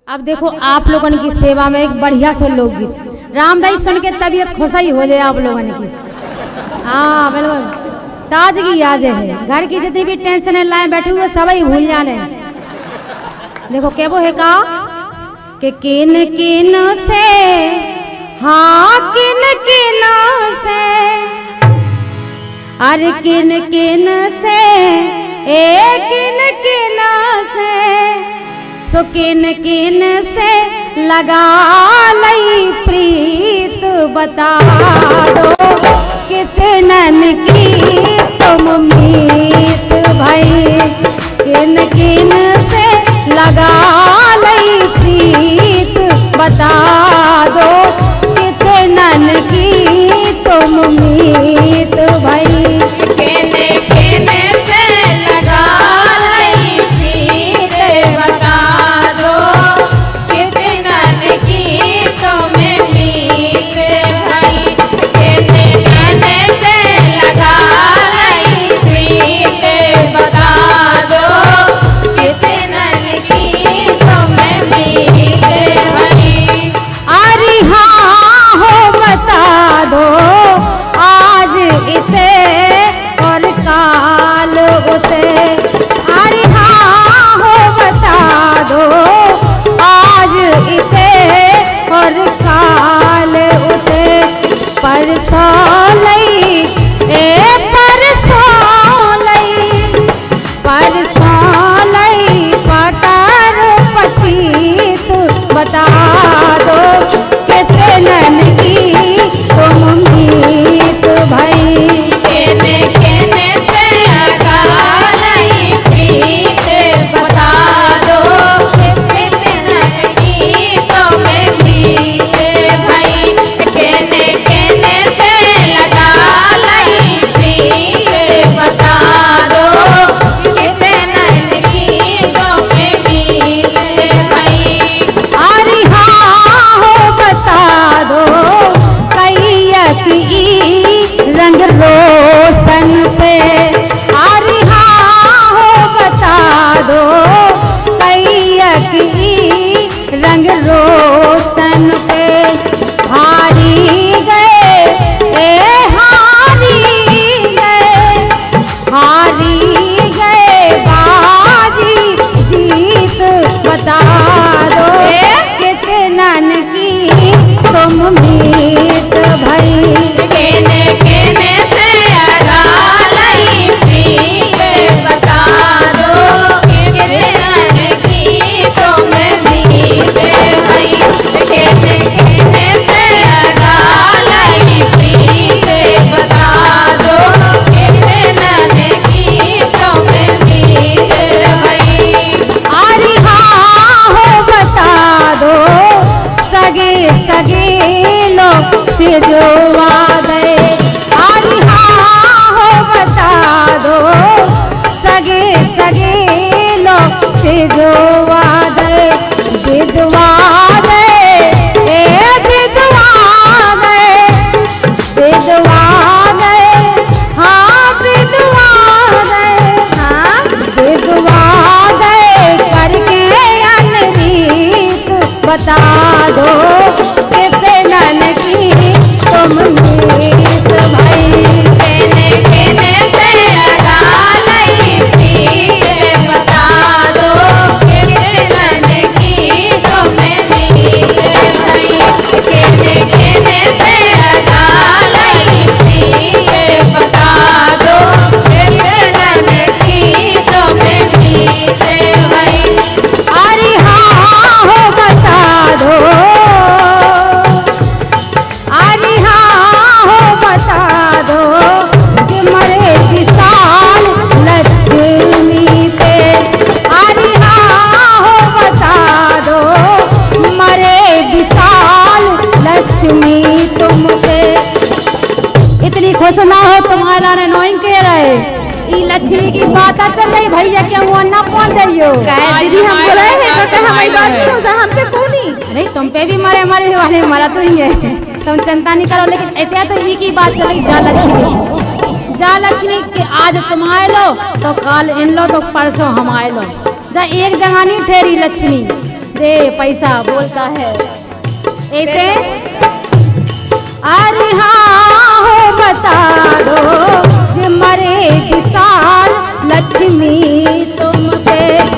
अब देखो आप लोगों की सेवा में एक बढ़िया सो लोकगीत रामदास सुन के तबीयत खुशी हो जाए आप लोगों की। हाँ बिल्कुल ताजगी आ जाए, घर की जितनी भी टेंशन है लाए बैठे हुए सभी भूल जाने। देखो क्या वो है का कि किन किन से, हाँ किन किन से, अरे किन किन से, किन किन से, सो किन किन से लगा लई प्रीत बता दो, कितनन की तुम मीत भाई, किन किन से लगा लई प्रीत बता दो, कितनन की तुम मीत भाई, किन किन से लगा लई प्रीत बता दो, कितनन की तुम मीत भाई, किन किन से लगा लई प्रीत बता दो, कितनन की तुम मीत भाई। अरे हाँ हो बता दो आज इसे और काल उसे, अरे हाँ हो बता दो आज इसे और काल उसे, परसों लई परसों लई पटर पछीत बता दो, कितनन की तुम मीत भाई, किन किन से लगा लई प्रीत बता दो, कितनन की तुम मीत भाई, किन किन से लगा लई प्रीत बता दो, कितनन की तुम मीत भाई। अरे हाँ हो बता दो कैया की रंग रोशन पे, अरे हाँ हो बता दो कैया की रंग रोशन पे, हारी गए हारी गए बाजी जीत बता दो, कितनन की तुम मीत भाई, किन किन से लगा लई प्रीत बता दो, कितनन की तुम मीत भाई, किन किन से लगा लई प्रीत बता दो, कितनन की तुम मीत भाई। अरे हाँ हो बता दो सगे सगे लोग से जो वादे, अरे हाँ हो बता दो सगे सगे लोग से जो वादे, विधवा दे विधवा दे, विधवा दे, हाँ विधवा दे, हाँ विधवा दे करके अनरीत बता दो, कितनन की तुम मीत भाई, किन किन से लगा लई प्रीत बता दो, कितनन की तुम मीत भाई, किन किन से लगा लई प्रीत बता दो, कितनन की तुम मीत भाई। अरे हाँ हो बता दो, अरे हाँ हो बता दो कि मरे विशाल लक्ष्मी पे, अरे हाँ हो बता दो मरे विशाल लक्ष्मी तुम पे, इतनी खुश ना हो तुम्हारा ने नोइंग कह रहे ई लक्ष्मी की बात चल रही भैया क्या हुआ ना पहुंच जाइयो, दीदी हम बोले हैं तो हमारी बात नहीं होता, हम पे कौन ही नहीं तुम पे भी मरे मरे वाले मरा तो ही है, तुम चिंता नहीं करो, लेकिन ऐसे तो ई की बात चली जा लक्ष्मी के आज तुम आए लो तो कल इन लो तो परसों हम आए लो, जा एक जगह नहीं ठहरी लक्ष्मी, दे पैसा बोलता है ऐसे। अरे हाँ हो बता दो जे मरे विशाल लक्ष्मी तुम पे।